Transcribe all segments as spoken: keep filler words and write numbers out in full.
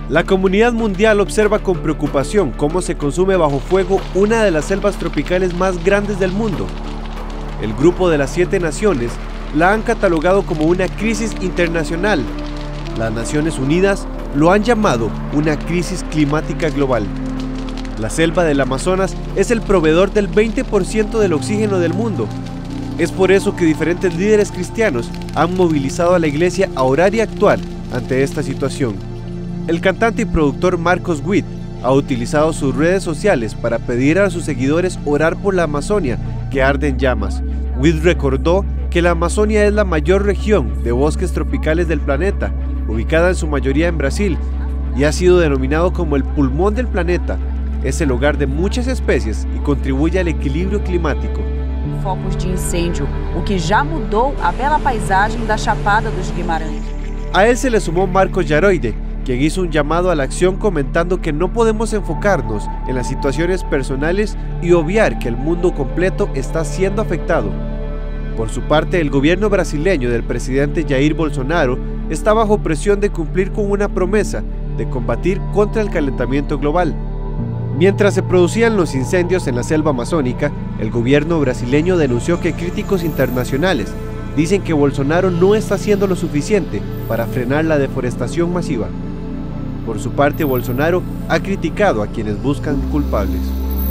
La comunidad mundial observa con preocupación cómo se consume bajo fuego una de las selvas tropicales más grandes del mundo. El Grupo de las Siete Naciones la han catalogado como una crisis internacional. Las Naciones Unidas lo han llamado una crisis climática global. La selva del Amazonas es el proveedor del veinte por ciento del oxígeno del mundo. Es por eso que diferentes líderes cristianos han movilizado a la iglesia a orar y actuar ante esta situación. El cantante y productor Marcos Witt ha utilizado sus redes sociales para pedir a sus seguidores orar por la Amazonia, que arde en llamas. Witt recordó que la Amazonia es la mayor región de bosques tropicales del planeta, ubicada en su mayoría en Brasil, y ha sido denominado como el pulmón del planeta. Es el hogar de muchas especies y contribuye al equilibrio climático. Focos de incêndio, o que já mudou a bela paisagem da Chapada dos Guimarães. A él se le sumó Marcos Yaroide, quien hizo un llamado a la acción comentando que no podemos enfocarnos en las situaciones personales y obviar que el mundo completo está siendo afectado. Por su parte, el gobierno brasileño del presidente Jair Bolsonaro está bajo presión de cumplir con una promesa de combatir contra el calentamiento global. Mientras se producían los incendios en la selva amazónica, el gobierno brasileño denunció que críticos internacionales dicen que Bolsonaro no está haciendo lo suficiente para frenar la deforestación masiva. Por su parte, Bolsonaro ha criticado a quienes buscan culpables.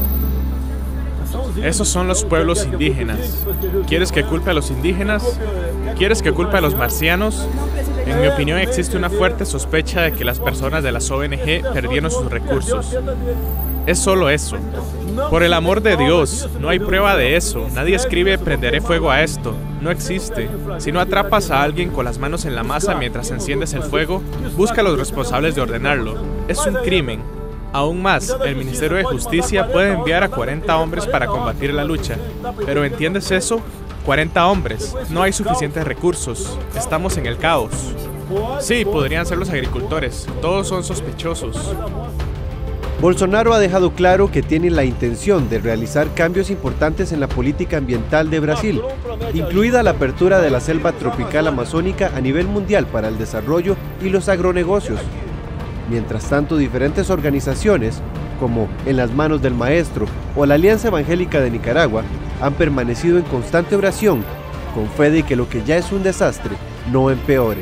Esos son los pueblos indígenas. ¿Quieres que culpe a los indígenas? ¿Quieres que culpe a los marcianos? En mi opinión, existe una fuerte sospecha de que las personas de las O N G perdieron sus recursos. Es solo eso. Por el amor de Dios, no hay prueba de eso. Nadie escribe "prenderé fuego a esto". No existe. Si no atrapas a alguien con las manos en la masa mientras enciendes el fuego, busca a los responsables de ordenarlo. Es un crimen. Aún más, el Ministerio de Justicia puede enviar a cuarenta hombres para combatir la lucha. Pero ¿entiendes eso? cuarenta hombres. No hay suficientes recursos. Estamos en el caos. Sí, podrían ser los agricultores. Todos son sospechosos. Bolsonaro ha dejado claro que tiene la intención de realizar cambios importantes en la política ambiental de Brasil, incluida la apertura de la selva tropical amazónica a nivel mundial para el desarrollo y los agronegocios. Mientras tanto, diferentes organizaciones, como En las Manos del Maestro o la Alianza Evangélica de Nicaragua, han permanecido en constante oración, con fe de que lo que ya es un desastre no empeore.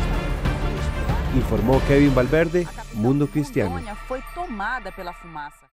Informó Kevin Valverde, Mundo Cristiano. Foi tomada pela fumaça.